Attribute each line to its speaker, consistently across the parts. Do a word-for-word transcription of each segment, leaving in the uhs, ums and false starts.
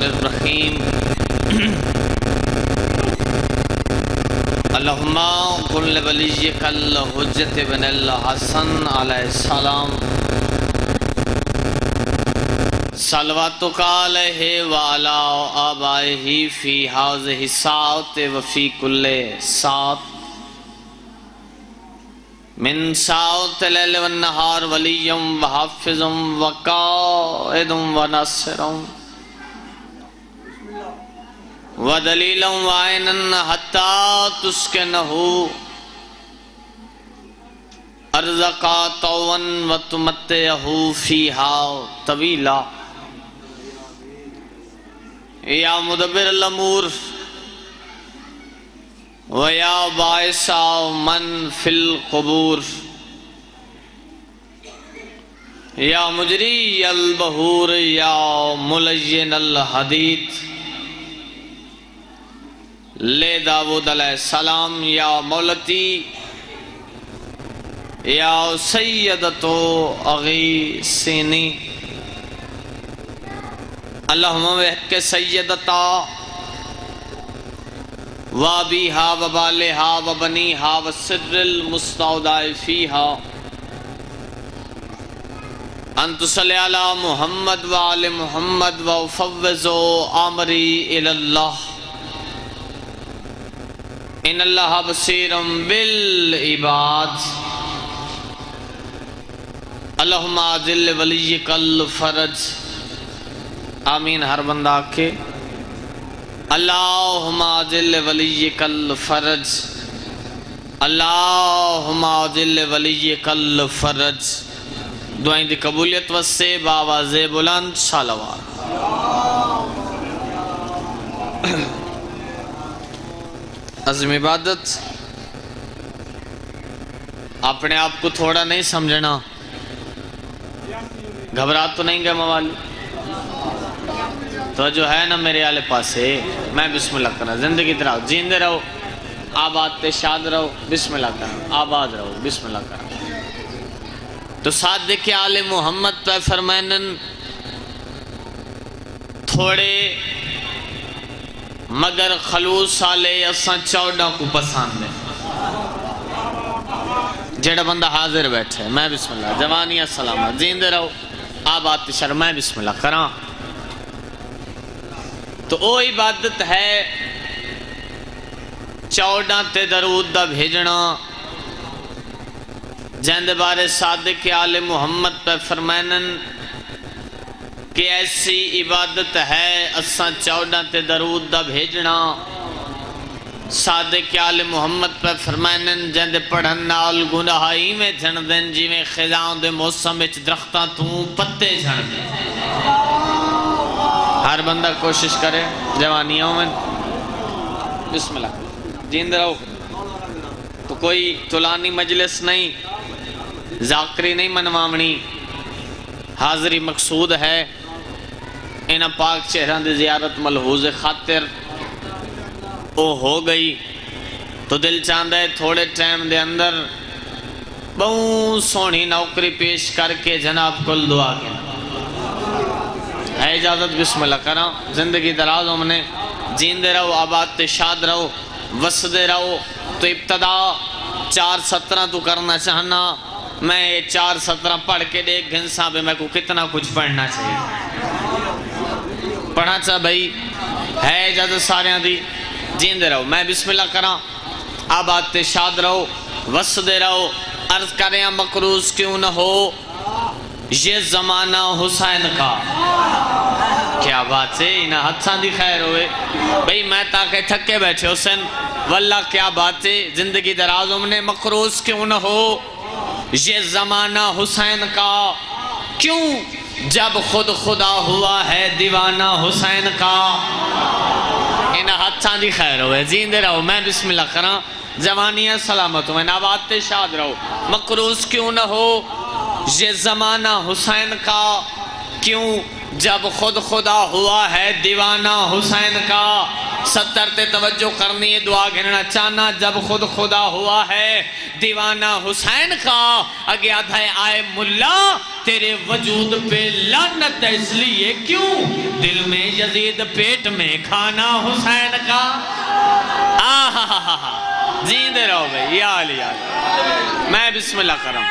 Speaker 1: الرحمن الرحیم اللہم قل لولیک الحجۃ بن الحسن علیہ السلام صلواتک علیہ وعلی آبائہ فی ہذہ الساعۃ وفی کل ساعۃ من ساعۃ اللیل والنہار ولیا وحافظا وقائدا وناصرا ودلیلا وعینا حتی تسکنہ ارزق طوعا وتمتعہ فیہا طویلا یا مدبر الامور وَيَا بَائِسَ مَن فِي الْقُبُورِ یا مجری البحور یا ملین الحدید لے داود علیہ السلام یا مولتی یا سیدتو اغیثینی اللہم وحق سیدتا وابیہا وبالہا وبنیہا وسر المستودع فیہا انت صلی علی محمد وآل محمد وفوض آمری الاللہ ان اللہ بصیر بالعباد اللہم عاجل ولیک الفرج آمین ہر بندہ آکے اللہم عاجل ولیک الفرج اللہم عاجل ولیک الفرج دعائیں دی قبولیت وسے باواز بلند صلوات عظم عبادت اپنے آپ کو تھوڑا نہیں سمجھنا گھبرا تو نہیں گئے موالی تو جو ہے نا میرے آلے پاسے میں بسم اللہ کرنا زندگی تراؤ جیندے رہو آباد تے شاد رہو بسم اللہ کرنا آباد رہو بسم اللہ کرنا تو صادق آل محمد تو فرمائنن تھوڑے مگر خلوص آلے اساں چوڑا کو پسند ہے جڑا بندہ حاضر بیٹھے میں بسم اللہ جوانی السلام زیندے رہو آباد تے شر میں بسم اللہ کرنا تو او عبادت ہے چوڑا تے درود دا بھیجنا جہند بارے صادق آل محمد پہ فرمائنن کہ ایسی عبادت ہے اساں چوڑا تے درود دا بھیجنا صادق آل محمد پہ فرمائنن جہند پڑھن نال گناہائی میں جھن دن جی میں خزاؤں دے موسم اچ درختاں تو پتے جھن دن ہر بندہ کوشش کرے جوانیوں میں بسم اللہ جیند رہو تو کوئی طولانی مجلس نہیں ذاکری نہیں منوامنی حاضری مقصود ہے انہ پاک چہران دی زیارت ملحوظ خاطر او ہو گئی تو دل چاندہ ہے تھوڑے ٹائم دے اندر بہت سونی نوکری پیش کر کے جناب کل دعا کے اے اجازت بسم اللہ کرنا زندگی دراز ہم نے جیندے رہو آباد تے شاد رہو وسدے رہو تو ابتدا چار سترہ تو کرنا چاہنا میں چار سترہ پڑھ کے دیکھ گھنسا بے میں کو کتنا کچھ پڑھنا چاہیے پڑھنا چاہ بھئی ہے اجازت سارے دی جیندے رہو میں بسم اللہ کرنا آباد تے شاد رہو وسدے رہو عرض کریں مقروض کیوں نہ ہو یہ زمانہ حسین کا کیا بات ہے انہا حدثان دی خیر ہوئے بھئی میں تاکہ تھکے بیٹھے حسین واللہ کیا بات ہے زندگی دراز ہم نے مقروض کیوں نہ ہو یہ زمانہ حسین کا کیوں جب خود خدا ہوا ہے دیوانہ حسین کا انہا حدثان دی خیر ہوئے زیندے رہو میں بسم اللہ کرنا جوانیاں سلامت ہوں میں نابات شاد رہو مقروض کیوں نہ ہو یہ زمانہ حسین کا کیوں جب خود خدا ہوا ہے دیوانہ حسین کا ستر تے توجہ کرنی ہے، دعا گھننا چاہنا جب خود خدا ہوا ہے دیوانہ حسین کا، اگے آدھا ہے آئے ملا تیرے وجود پہ لعنت ہے، اس لیے کیوں دل میں یزید پیٹ میں کھانا حسین کا۔ آہا ہا ہا ہا جیندے رہو بھئی، یا علی یا علی، میں بسم اللہ کروں،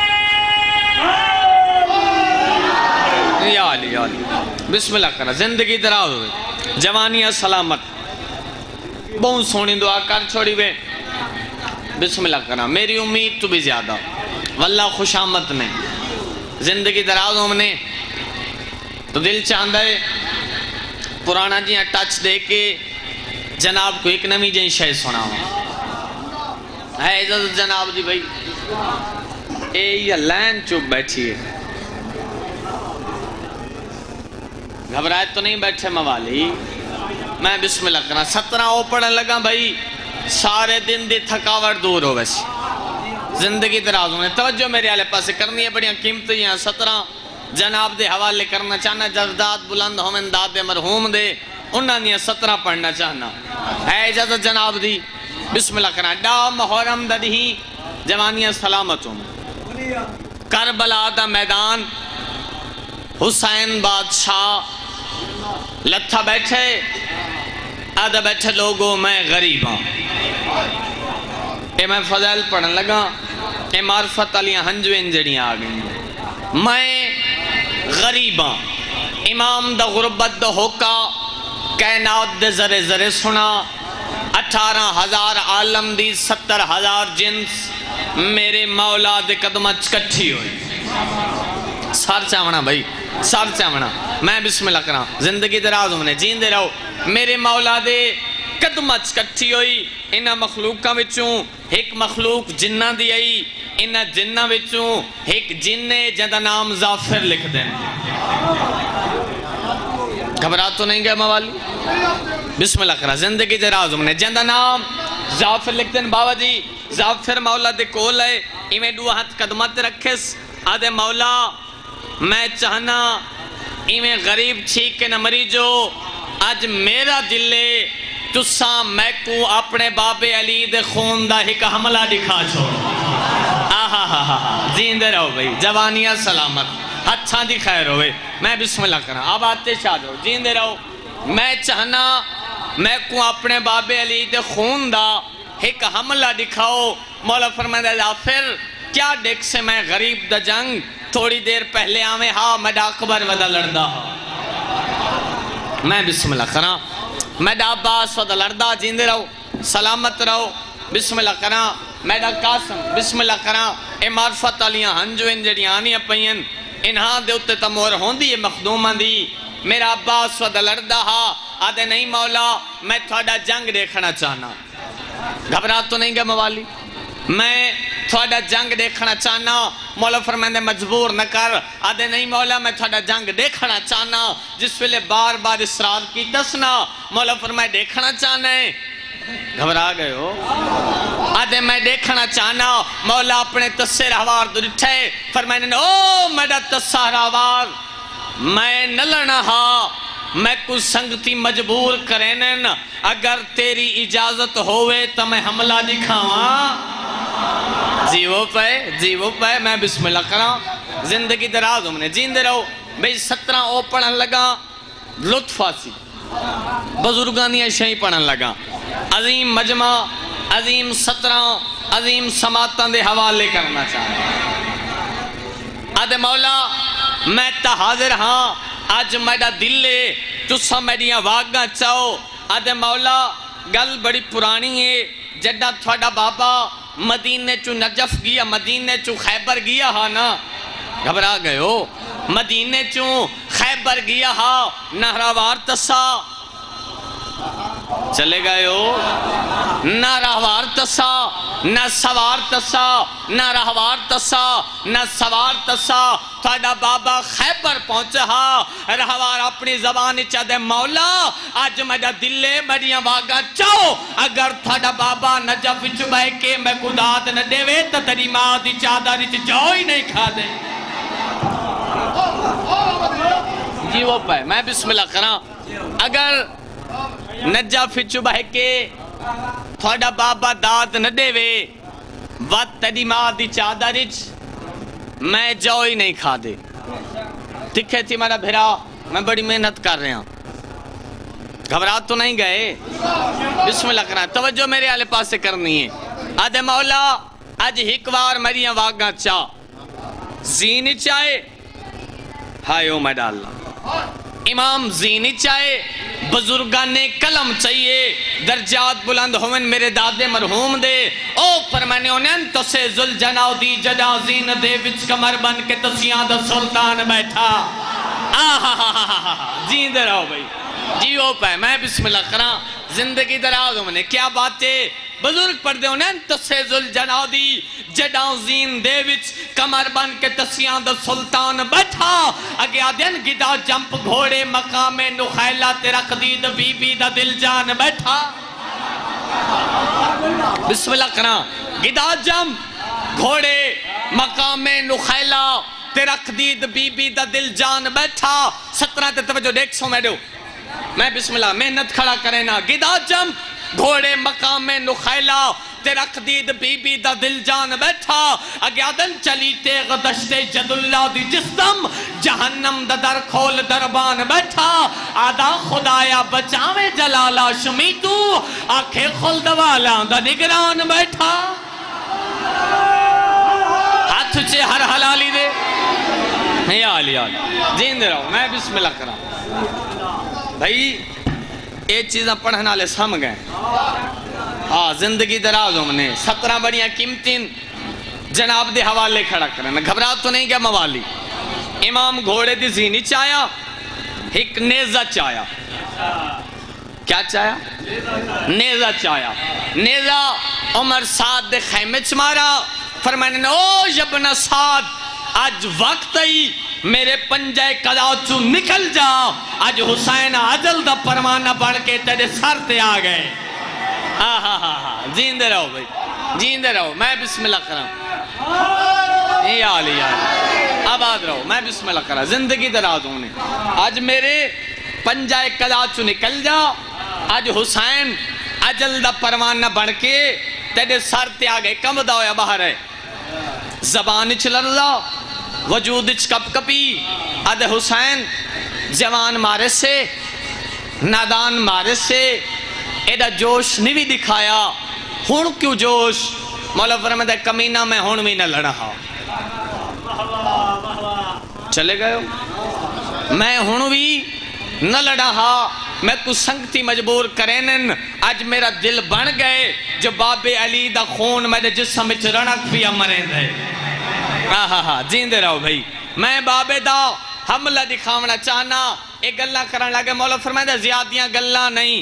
Speaker 1: یا علی یا علی، بسم اللہ کروں، زندگی دراز ہوئے، جوانیاں سلامت، بہت سونی دعا کر چھوڑی بے، بسم اللہ کرنا، میری امید تو بھی زیادہ، واللہ خوش آمد نے، زندگی دراز ہم نے، تو دل چاہندہ ہے، پرانا جی ٹچ دے کے جناب کو ایک نمی جن شے سنا ہوں، ہے عزت جناب جی بھائی، اے یہ لین چوب بیٹھی ہے، گھبرائے تو نہیں بیٹھے موالی، میں بسم اللہ کرنا، سترہ اوپڑن لگا بھائی، سارے دن دی تھکاوٹ دور ہو ویسی، زندگی دراز ہونے، توجہ میرے آلے پاسے کرنی ہے، بڑیاں قیمتی ہیں، سترہ جناب دے حوالے کرنا چاہنا، جذداد بلند ہم انداد دے مرحوم دے، انہاں نے سترہ پڑھنا چاہنا، ہے اجازت جناب دی، بسم اللہ کرنا، ڈا محرم ددہی جوانیاں سلامتوں، کربلا دا میدان، حسین بادشاہ لتھا بیٹھے، آدھا بیٹھے لوگوں میں غریب ہوں، اے میں فضائل پڑھن لگا، اے معرفت علیہ ہنجویں جڑیاں آگئیں، میں غریب ہوں، امام دا غربت دا ہوکا، کائنات دے ذرے ذرے سنا، اٹھارہ ہزار عالم دی ستر ہزار جنس، میرے مولا دے قدمہ چکٹھی ہوئی، سار چاہونا بھائی، سار چاہونا، میں بسم اللہ کرا، زندگی دراز ہوں نے، جین دے رہو، میرے مولا دے قدمہ چکٹھی ہوئی، انہا مخلوقہ وچوں ایک مخلوق جنہ دی آئی، انہا جنہ وچوں ایک جننے جندہ نام زافر لکھ دیں، گھبرات تو نہیں گئے موالی، بسم اللہ کرا، زندگی دراز ہوں نے، جندہ نام زافر لکھ دیں، بابا جی زافر مولا دے کول ہے، ایمیں دو ہاتھ قدمت رکھس، آدھے مولا میں چاہنا ایمیں غریب چھیک کے نہ مری جو، آج میرا دلے تساں میں کو اپنے باب علی دے خون دا ایک حملہ دکھا چھوڑ، آہا ہا ہا زندہ رہو بھئی، جوانیاں سلامت، اچھا دی خیر ہوئے، میں بسم اللہ کرنا، اب آتے شاد ہو، زندہ رہو، میں چاہنا میں کو اپنے باب علی دے خون دا ایک حملہ دکھاؤ، مولا فرمائے زافر کیا دیکھ سے میں غریب دا جنگ تھوڑی دیر پہلے آمیں ہاں میں دا اکبر ودا لڑدا ہاں، میں بسم اللہ کرنا، میں دا عباس ودا لڑدا، جیندے رہو، سلامت رہو، بسم اللہ کرنا، میں دا قاسم، بسم اللہ کرنا، اے معرفت علیاں ہنجو انجڑیاں آنیاں پئین، انہاں دے اتے تمور ہوندی ہے مخدومہ دی، میرا عباس ودا لڑدا ہاں، آدھے نہیں مولا میں تھوڑا جنگ دیکھنا چاہنا، گھبرات تو نہیں گا موالی، میں تھوڑا جنگ دیکھنا چاہنا، مولا فرمائے مجبور نہ کر، آدھے نہیں مولا میں تھوڑا جنگ دیکھنا چاہنا، جس ویلے بار بار اسرار کی تسنا، مولا فرمائے دیکھنا چاہنا ہے، گھبرا گئے ہو، آدھے میں دیکھنا چاہنا، مولا اپنے تسے رہوار درٹھے، فرمائے او میڈا تسہ رہوار، میں نہ لڑنا ہاں، میں کچھ سنگتی مجبور کرینن، اگر تیری اجازت ہوئے تو میں حملہ دکھاواں، جیو پہ جیو پہ میں بسم اللہ کرا، زندگی دراز ہوں نے، جیندے رہو، بھئی سترہ او پڑھن لگا، لطف آسی، بزرگانی شہی پڑھن لگا، عظیم مجمع، عظیم سترہ، عظیم سماعتاں دے حوالے کرنا چاہتا، آدھے مولا میں تا حاضر ہاں، آج میڈا دل لے تسا میڈیاں واگاں چاہو، آدھے مولا گل بڑی پرانی ہے، جڈا تھوڑا بابا مدینے چو نجف گیا، مدینے چو خیبر گیا ہاں نا، گھبرا گئے ہو، مدینے چو خیبر گیا ہاں، نہراوار تسا چلے گئے ہو، نہ رہوار تسا، نہ سوار تسا، نہ رہوار تسا، نہ سوار تسا، تھوڑا بابا خیبر پہنچا، رہوار اپنی زبانی چاہ دے مولا، آج میڈا دلے میڈیاں واگا چاہو، اگر تھوڑا بابا نجف چبائے کے میں قدات نہ دے وے تا تری ماں دی چادہ ریچ جاؤ ہی نہیں کھا دے، جی وہ پہ میں بسم اللہ کرا، اگر نجا فچو بہ کے تھوڑا بابا داد نہ دے وے وات تیری ماں دی چادرج میں جو ہی نہیں کھا دے تکھے تھی میرا بھرا میں بڑی محنت کر رہا ہوں گھبرات تو نہیں گئے بسم اللہ کرنا توجہ میرے آلے پاس سے کرنی ہے آدھے مولا آج ہکوار مریاں واگاں چاہ زینی چاہے ہائیو میں ڈالنا امام زینی چاہے بزرگان کلم چاہیے درجات بلند ہوئن میرے دادے مرحوم دے او فرمانے انہیں تو سے ذل جناو دی جدا زین دے وچ کمر بن کے تسیاں دا سلطان بیٹھا آہا ہا ہا ہا ہا جین دے رہو بھئی جیو پہ میں بسم اللہ کرا زندگی دراؤ دو منہ کیا باتیں بزرگ پڑھ دے انہیں تو سے ذل جناو دی جڑاؤں زین دے وچ کمر بن کے تسیاں دا سلطان بیٹھا اگیا دن گدا جمپ گھوڑے مقام نخیلہ تیرا قدید بی بی دا دل جان بیٹھا بسم اللہ کرنا گدا جمپ گھوڑے مقام نخیلہ تیرا قدید بی بی دا دل جان بیٹھا سترہ تے توجہ دیکھ سو میں دو میں بسم اللہ محنت کھڑا کرے نا گدا جمپ گھوڑے مقام نخیلہ تیرا قدید بی بی دا دل جان بیٹھا اگیا دن چلی تیغ دشتے جد اللہ دی جسدم جہنم دا در کھول دربان بیٹھا آدھا خدایا بچاوے جلالا شمی تو آنکھیں خلد والا دا نگران بیٹھا ہاتھ چھے ہر حلالی دے یا علی آلی جین دے رہو میں بسم اللہ کرا بھائی ایک چیزاں پڑھنا لے سم گئے ہاں زندگی دراز ہوں نے سترہ بڑیاں قیمتین جناب دے حوالے کھڑا کرنا گھبرات تو نہیں گیا موالی امام گھوڑے دی زینی چایا ایک نیزہ چایا کیا چایا نیزہ چایا نیزہ عمر سعد دے خیمے چمارا فرمانے نے او یبن سعد آج وقت ہی میرے پنجے قداچو نکل جا آج حسین عجل دا پرمانہ بڑھ کے تیرے سر تے آ گئے ہاں ہاں ہاں ہاں جیندے رہو بھئی جیندے رہو میں بسم اللہ کرام اے آلی آلی آباد رہو میں بسم اللہ کرام زندگی دراز ہوں نے آج میرے پنجے قداچو نکل جا آج حسین عجل دا پرمانہ بڑھ کے تیرے سر تے آ گئے کم دا ہویا باہر ہے زبان چل اللہ وجود کپ کپی اد حسین جوان مارے سے نادان مارے سے ایڈا جوش نہیں بھی دکھایا ہون کیوں جوش مولا فرماتا ہے کمینہ میں ہون بھی نہ لڑا ہا چلے گئے ہو میں ہون بھی نہ لڑا ہا میں کچھ سنگتی مجبور کرینن آج میرا دل بن گئے جو باب علی دا خون میرے جسم اچھ رنک بھی امرین دے آہا ہاں جیندے رہو بھئی میں بابے دا حملہ دکھاونا چاہنا ایک گلہ کرنے لگے مولا فرمائے دا زیادیاں گلہ نہیں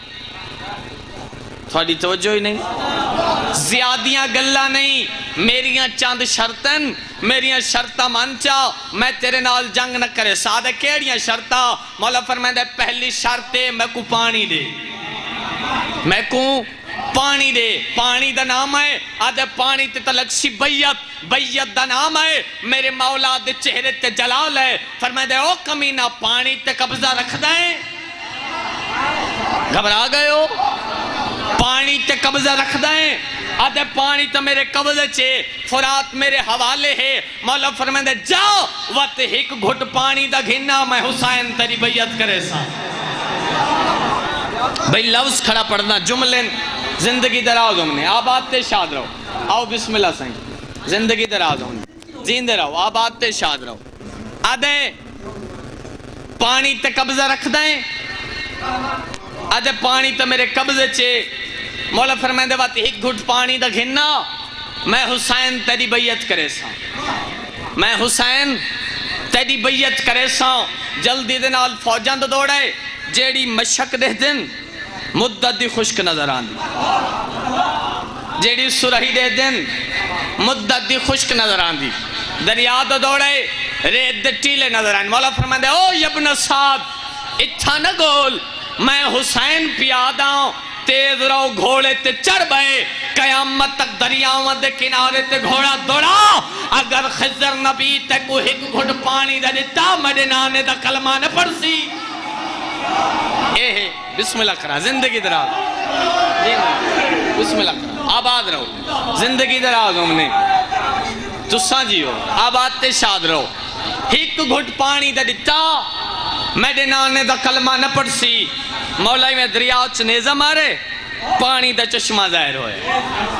Speaker 1: تھوڑی توجہ ہی نہیں زیادیاں گلہ نہیں میریاں چاند شرطن میریاں شرطہ منچا میں تیرے نال جنگ نہ کرے سادہ کیڑیاں شرطہ مولا فرمائے دا پہلی شرطے میں کو پانی دے میں کو پانی دے پانی دا نام ہے آدھے پانی تے تلک سی بیت بیت دا نام ہے میرے مولا دے چہرے تے جلال ہے فرمائے دے او کمینہ پانی تے قبضہ رکھ دائیں گھبرا گئے ہو پانی تے قبضہ رکھ دائیں آدھے پانی تے میرے قبضہ چھے فرات میرے حوالے ہے مولا فرمائے دے جاؤ وقت ایک گھٹ پانی دا گھننا میں حسین تیری بیعت کرے سا بھئی لفظ کھڑا پڑھنا جملیں زندگی دراز ہوں نے آباد تے شاد رہو آؤ بسم اللہ سائیں زندگی دراز ہوں نے زندے رہو آباد تے شاد رہو آدھے پانی تے قبضہ رکھ دائیں آدھے پانی تے میرے قبضے چھے مولا فرمائے دے بات ایک گھٹ پانی دا گھننا میں حسین تیری بیعت کرے سا میں حسین تیری بیعت کرے سا جلدی دن آل فوجان دو دوڑے جیڑی مشک دے دن مدت دی خشک نظر آن دی جیڑی سرہی دے دن مدت دی خشک نظر آن دی دریا دو دوڑے ریت دے ٹیلے نظر آن مولا فرمائے دے او یبن صاحب اتھا نہ گول میں حسین پیادا ہوں تیز رو گھوڑے تے چڑھ بائے قیامت تک دریاؤں دے کنارے تے گھوڑا دوڑا اگر خضر نبی تے کو ایک گھٹ پانی دے دیتا میرے نانے دا کلمہ نہ پڑھ سی اے بسم اللہ کرا زندگی دراز بسم اللہ کرا آباد رہو زندگی دراز ہم نے تساں جیو آباد تے شاد رہو ایک گھٹ پانی دا دتا میڈے نانے دا کلمہ نہ پڑ سی مولائی میں دریاؤ چنیزہ مارے پانی دا چشمہ ظاہر ہوئے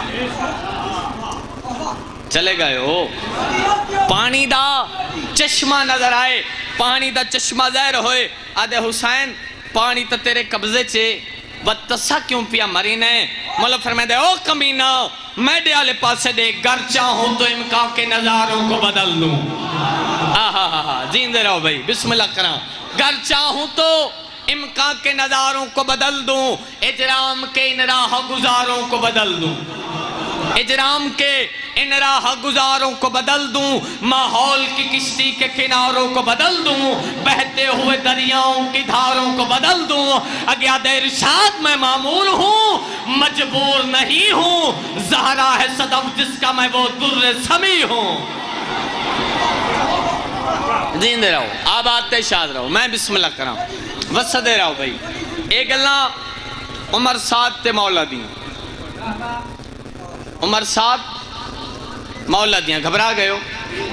Speaker 1: چلے گئے ہو پانی دا چشمہ نظر آئے پانی دا چشمہ ظاہر ہوئے آدھے حسین پانی تا تیرے قبضے چھے بدتسا کیوں پیا مرینے مولا فرمائے دے او کمینہ میں دے آلے پاسے دے گر چاہوں تو امکان کے نظاروں کو بدل دوں آہا ہا ہا جیندے رہو بھئی بسم اللہ کرام گر چاہوں تو امکان کے نظاروں کو بدل دوں اجرام کے ان راہ گزاروں کو بدل دوں اجرام کے ان راہ گزاروں کو بدل دوں ماحول کی کشتی کے کناروں کو بدل دوں بہتے ہوئے دریاؤں کی دھاروں کو بدل دوں اگیاد ارشاد میں معمول ہوں مجبور نہیں ہوں زہرا ہے صدف جس کا میں وہ در سمی ہوں جیندے رہو آباد تے شاد رہو میں بسم اللہ کرام وسدے رہو بھئی ایک اللہ عمر سات تے مولا دیں عمر سات مولا دیاں گھبرا گئے ہو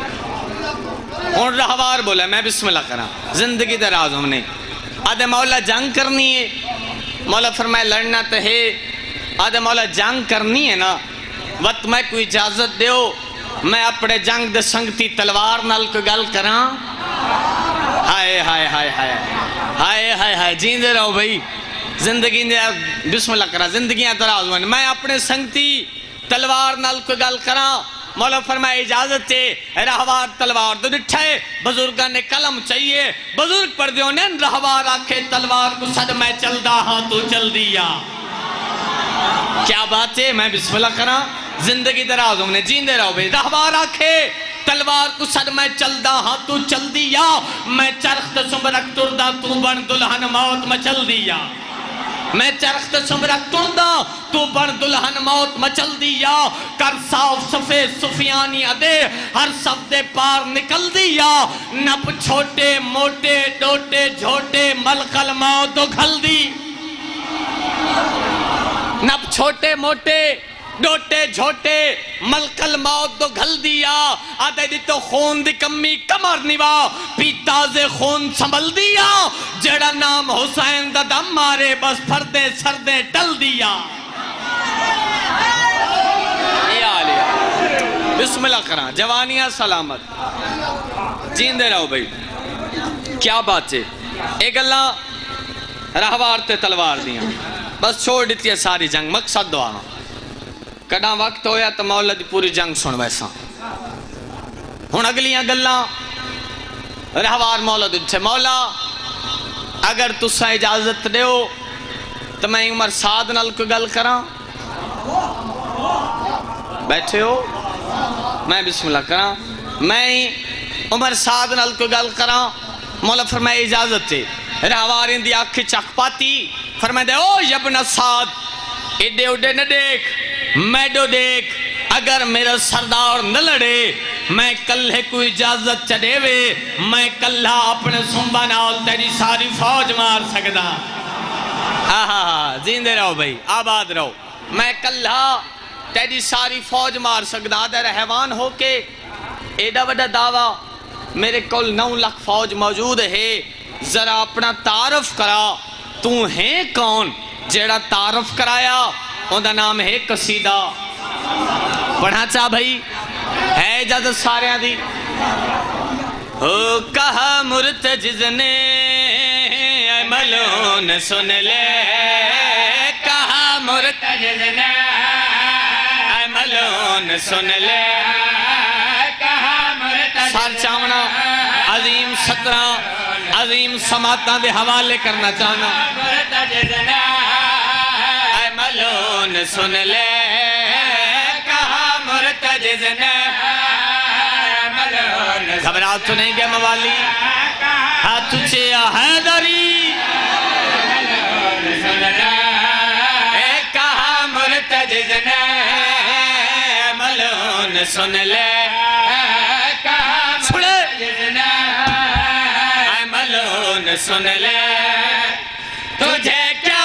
Speaker 1: ان رہوار بولا میں بسم اللہ کرا زندگی دراز ہم نے آدھے مولا جنگ کرنی ہے مولا فرمائے لڑنا تو ہے آدھے مولا جنگ کرنی ہے نا وقت میں کوئی اجازت دیو میں اپنے جنگ دے سنگتی تلوار نال کو گل کراں ہائے ہائے ہائے ہائے ہائے ہائے ہائے جیندے رہو بھئی زندگی بسم اللہ کرا زندگیاں دراز ہوئے میں اپنے سنگتی تلوار نال کو گل کراں مولا فرمائے اجازت ہے رہوار تلوار دو ڈٹھائے بزرگاں نے قلم چاہیے بزرگ پر دیوں نے رہوار آکھے تلوار کو صد میں چل دا ہاں تو چل دیا کیا بات ہے میں بسم اللہ کراں زندگی دراز ہم نے جیندے رہو بھئی رہوار آکھے تلوار کو صد میں چل دا ہاں تو چل دیا میں چرخ سمرک تردہ تو بن دلہن موت میں چل دیا میں چرخت سمرک تردہ تو بر دلہن موت مچل دیا کر صاف صفے سفیانی ادے ہر صفدے پار نکل دیا نب چھوٹے موٹے ڈوٹے جھوٹے ملقل موت گھل دی نب چھوٹے موٹے ڈوٹے جھوٹے ملکل موت تو گھل دیا آدھے دی تو خون دی کمی کمر نوا پیتازے خون سنبھل دیا جڑا نام حسین دا دم مارے بس پھردے سردے ٹل دیا یا علیہ بسم اللہ کرا جوانیاں سلامت جیندے رہو بھئی کیا بات ہے ایک اللہ رہوار تے تلوار دیا بس چھوڑ دیتی ہے ساری جنگ مقصد دعا کڑا وقت ہویا تو مولا دی پوری جنگ سن ویسا ہون اگلیاں گلاں رہوار مولا دی چھے مولا اگر تسا اجازت دے ہو تو میں عمر سعد نال کو گل کراں بیٹھے ہو میں بسم اللہ کراں میں عمر سعد نال کو گل کراں مولا فرمائے اجازت دے رہوار اندی آنکھ چک پاتی فرمائے دے او یبن سعد ایڈے اڈے نہ دیکھ میڈو دیکھ اگر میرا سردار نہ لڑے میں کلھے کوئی اجازت چڑے وے میں کلھا اپنے سنبا نال تیری ساری فوج مار سکدا آہا زیندے رہو بھئی آباد رہو میں کلھا تیری ساری فوج مار سکدا دے رہوان ہو کے ایڈا وڈا دعویٰ میرے کل نو لکھ فوج موجود ہے ذرا اپنا تعارف کرا تو ہے کون جیڑا تعارف کرایا اندھا نام ہے قصیدہ پڑھا چاہ بھئی ہے اجازت سارے دی ہو کہا مرتجز نے اے ملون سن لے کہا مرتجز نے اے ملون سن لے کہا مرتجز سار چاہنا عظیم سترہ عظیم سماعتاں دے حوالے کرنا چاہنا مرتجز نے ملون سن لے کہا مرتجز نے ملون گھبرات تو نہیں گئے موالی ہاتھ چیا حیدری ملون سن لے کہا مرتجز نے ملون سن لے کہا مرتجز نے ملون سن لے تجھے کیا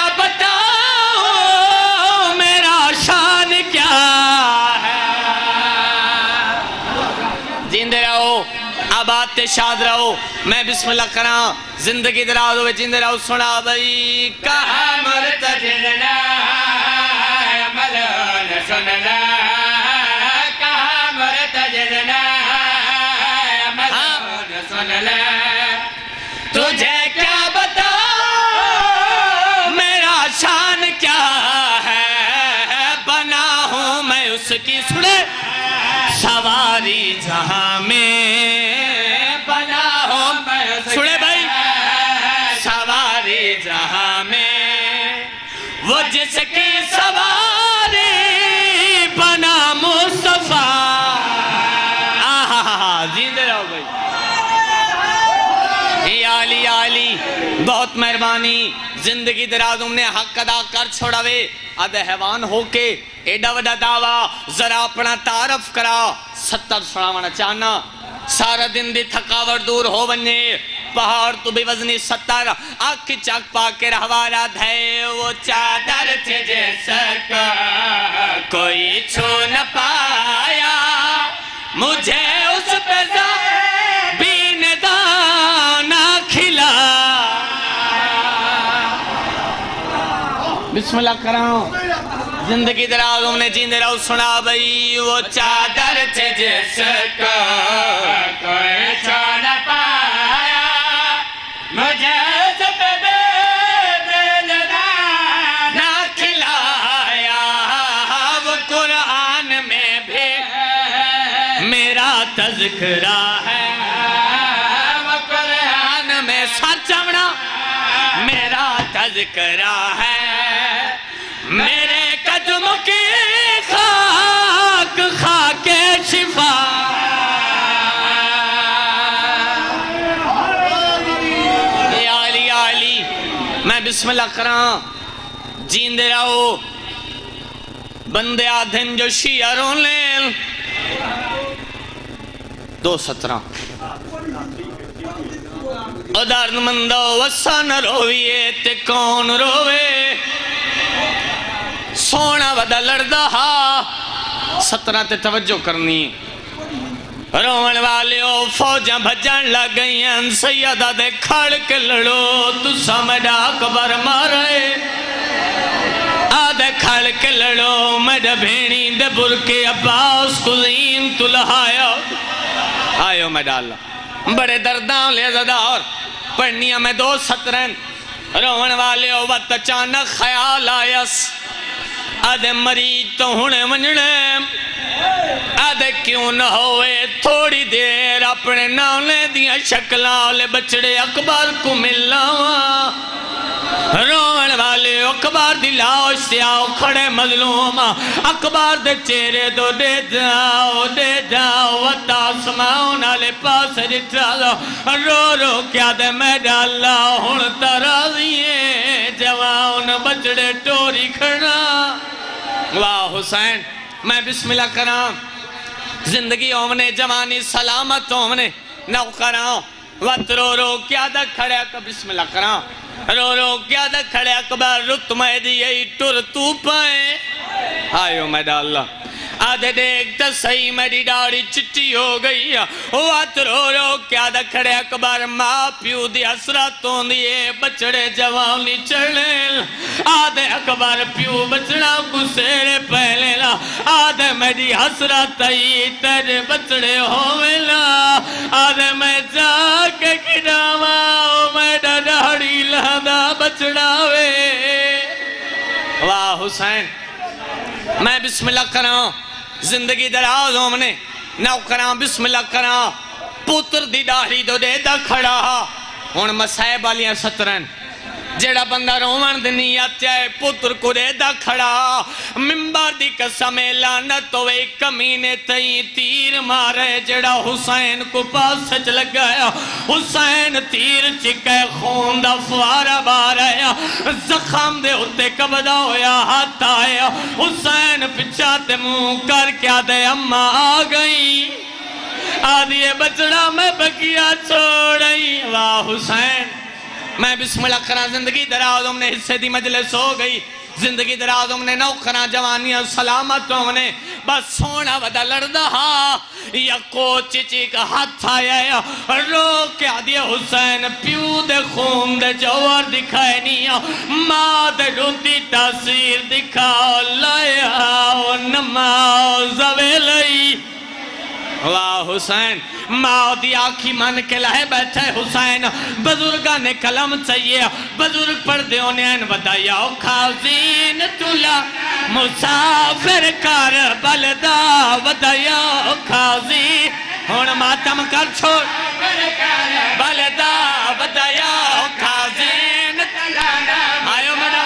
Speaker 1: بات شاد رہو میں بسم اللہ کرا زندگی دراز ہوئے جند رہو سنا بھئی کہا مرتجنا ملون سننا کہا مرتجنا ملون سننا تجھے کیا بتا میرا شان کیا ہے بنا ہوں میں اس کی سنے سواری جہاں میں بنا ہوں میں اس سنے بھائی سواری جہاں میں وہ جس کی سواری بنا مصطفیٰ آہا زندہ رہو بھائی یا علی یا علی بہت مہربانی زندگی دراز ہم نے حق ادا کر چھوڑا وے آدھے حیوان ہو کے ایڈا وڈا دعویٰ ذرا اپنا تعارف کرا ستر سڑاوانا چاہنا سارا دن دی تھکاور دور ہو بننے پہاڑ تو بھی وزنی ستر آنکھ چاک پا کے رہوارا دھے وہ چادر تھے جیسا کا کوئی چھو نہ پایا مجھے اس پہ بین دانا کھلا بسم اللہ کراؤں زندگی دراز ہم نے جیندے رہو سنا بھئی وہ چادر تھے جس کا کوئی چھو نہ پایا مجھے اس پہ بین دانا کھلایا وہ قرآن میں بھی میرا تذکرہ ہے وہ قرآن میں سر چمڑا میرا تذکرہ ہے میرے قدم کی خاک خاک شفا یا علی یا علی میں بسم اللہ کراں جیندے رہو بندے آدھن جو شیعہ رون لیں دو سترہ ادارن مندو وسا نہ رویے تے کون روے سونا ودا لڑدا ہا سترہ تے توجہ کرنی رومن والے او فوجاں بھجن لگ گئیں سیدہ دے کھڑ کے لڑو تو سمجھا اکبر مارے آدھے کھڑ کے لڑو میڈا بھینی دے برکے عباس کزین تو لہایا آئیو میڈا اللہ بڑے درداں لے زدار پڑھنیاں میں دو سترن رومن والے او وقت اچانک خیال آیس آدھے مریض تو ہونے منجنے آدھے کیوں نہ ہوئے تھوڑی دیر اپنے ناولے دیا شکلہ لے بچڑے اکبر کو ملاواں رومن والے اکبر دی لاؤ سیاؤ کھڑے مظلوم اکبر دے چہرے دو دے جاؤ دے جاؤ وطا سماؤ نالے پاس جتا دو رو رو کیا دے میڈا اللہ ہن ترازیے جوان بچڑے ٹوری کھڑا واہ حسین میں بسم اللہ کرام زندگی اومنے جوانی سلامت اومنے نو کرام وقت رو رو کیا دا کھڑے اکبر بسم اللہ کرام رو رو کیا دا کھڑے اکبر رت میں دیئے ٹر تو پائے آئیو میڈا اللہ آدھے دیکھتا صحیح میری ڈاڑی چٹی ہو گئی وات رو رو کیا دا کھڑے اکبر ماں پیو دی حسرتوں دیئے بچڑے جوانی چڑھے آدھے اکبر پیو بچڑا کو سیرے پہلے لا آدھے میری حسرت آئی تیرے بچڑے ہوئے لا آدھے میں جا کے کھڑاواں میرا ڈاڑی لہدا بچڑاوے واہ حسین میں بسم اللہ کراں زندگی دراز ہوں نے نو کراں بسم اللہ کراں پوتر دی ڈاڑی دو دے دا کھڑا ہون مسائب والیاں سترن جیڑا بندہ رومن دی نیت چاہے پتر کو دے دا کھڑا ممبر دی قسم لعنت ہوئے کمینے تئی تیر مارے جیڑا حسین کو پاس سچ لگایا حسین تیر چکے خون دا فوارہ باریا زخم دے ہوتے قبضہ ہویا ہاتھ آیا حسین پچھا تے منہ کر کیا دے اممہ آ گئی آدھیے بچڑا میں بکیا چھوڑئی واہ حسین میں بسم اللہ کرا زندگی دراز ہم نے حصے دی مجلس ہو گئی زندگی دراز ہم نے نو کرا جوانیاں سلامت ہم نے بس سونا ودا لڑدا ہا یا کو چچی کا ہاتھ آیا رو کے آدھی حسین پیو دے خون دے جوار دکھائے نہیں ماں دے روندی تاثیر دکھا لیا نماز ویلئی واہ حسین ماں دی آنکھی من کے لہے بیٹھے حسین بزرگاں نے کلم چاہیے بزرگ پڑھ دے انہیں ودایا خازین تولا مسافر کر بلدہ ودایا خازین ہون ماتم کر چھوڑ بلدہ ودایا خازین آئیو منا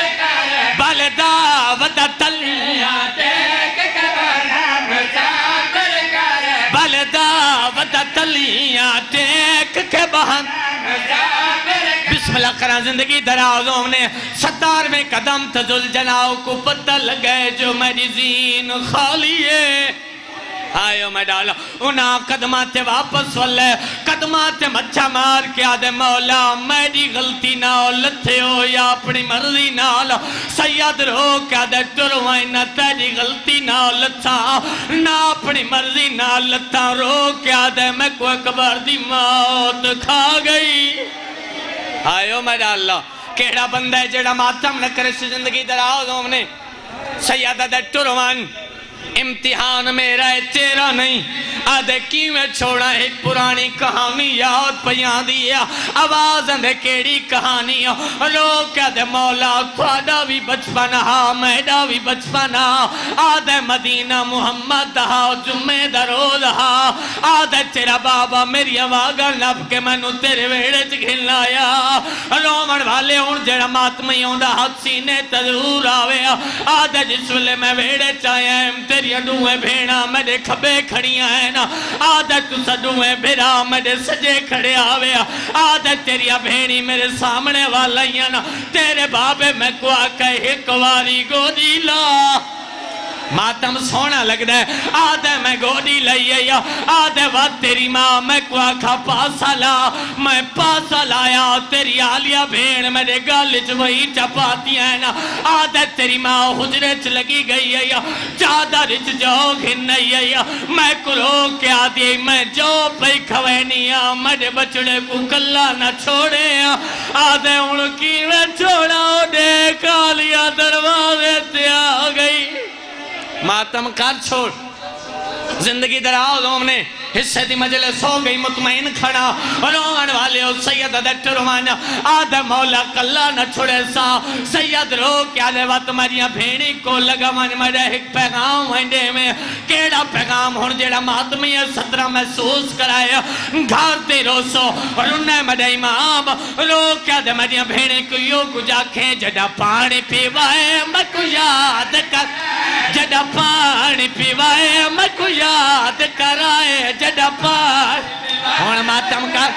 Speaker 1: بلدہ ودہ تلیہ دیکھ کرنا مسافر بلدہ ودا تلیاں ٹیک کے بہن بسم اللہ کرا زندگی درازوں نے ستار میں قدم تزل جناؤ کو پتہ لگے جو میری زین خالی ہے آئیو میں ڈالا انہاں قدمات واپس والے قدمات مچھا مار کے آدھے مولا میری غلطی نہ لتھے ہو یا اپنی مرضی نہ سید رو کے آدھے ٹروائیں نہ تیری غلطی نہ لتھا نہ اپنی مرضی نہ لتھا رو کے آدھے میں کوئی کبر دی موت کھا گئی آئیو میں ڈالا کیڑا بندہ ہے جڑا ماتم نہ کرے سی زندگی دراؤ نے سید آدھے ٹروائیں امتحان میرا ہے تیرا نہیں آدھے کی میں چھوڑا ایک پرانی کہانی یاد پیان دیا آواز اندھے کیڑی کہانی لوگ کہتے مولا تھوڑا بھی بچپن ہا میڈا بھی بچپن ہا آدھے مدینہ محمد ہا جمعہ دروز ہا آدھے تیرا بابا میری آواغا لب کے منو تیرے ویڑے چکھن لایا رومن والے ان جڑا ماتمی ہوندہ حد سینے تضرور آوے آدھے جس ویلے میں ویڑے چاہے تیری اڈویں بھیڑا میرے کھبے کھڑیاں ہیں نا آدھے تُس اڈویں بھیڑا میرے سجے کھڑے آوے آدھے تیری بھیڑی میرے سامنے والیاں نا تیرے بابے میں کو آکے ایک واری گودی لا ماتم سونا لگ دے آدھے میں گوڑی لئیے آدھے وقت تیری ماں میں کو آکھا پاسا لا میں پاسا لایا تیری آلیا بھیڑ میرے گالج وہی چپاتی ہیں نا آدھے تیری ماں حجرے چ لگی گئی ہے جادہ رچ جو گھنئی ہے میں کرو کے آدھی میں جو پہ کھوینیا میرے بچڑے کو کلا نہ چھوڑے آدھے ان کی میں چھوڑا دیکھ آلیا دروازے تے آ گئی ماتم کار چھوڑ زندگی دراؤ ہم نے حصے دی مجلس ہو گئی مطمئن کھڑا روان والے ہو سید ادھٹ روانیا آدھے مولا کلا نہ چھوڑے سا سید رو کیا لے وقت مریاں بھیڑی کو لگا من مرے ایک پیغام ہنڈے میں کیڑا پیغام ہون جیڑا ماتمی صدرہ محسوس کرائے گھار تے روسو اور انہیں مرے امام رو کیا دے مریاں بھیڑی کو یوں کو جا کھیں جڑا پانی پیوائے میں کو یاد کر جڑا پانی پیوائے میں کو یاد کرائے جڑا پانی ہون ماتم کر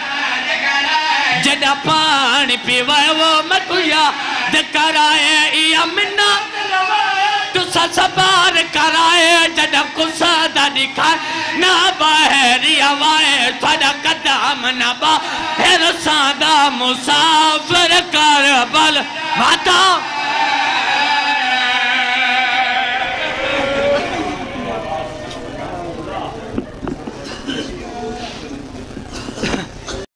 Speaker 1: جڑا پانی پیوائے وہ میں کو یاد کرائے یا منہ تو سا سبار کرائے جڑا کسا دا دکھائے نہ باہری آوائے تھوڑا قدام نہ باہر سادہ مسافر کر بل ماتا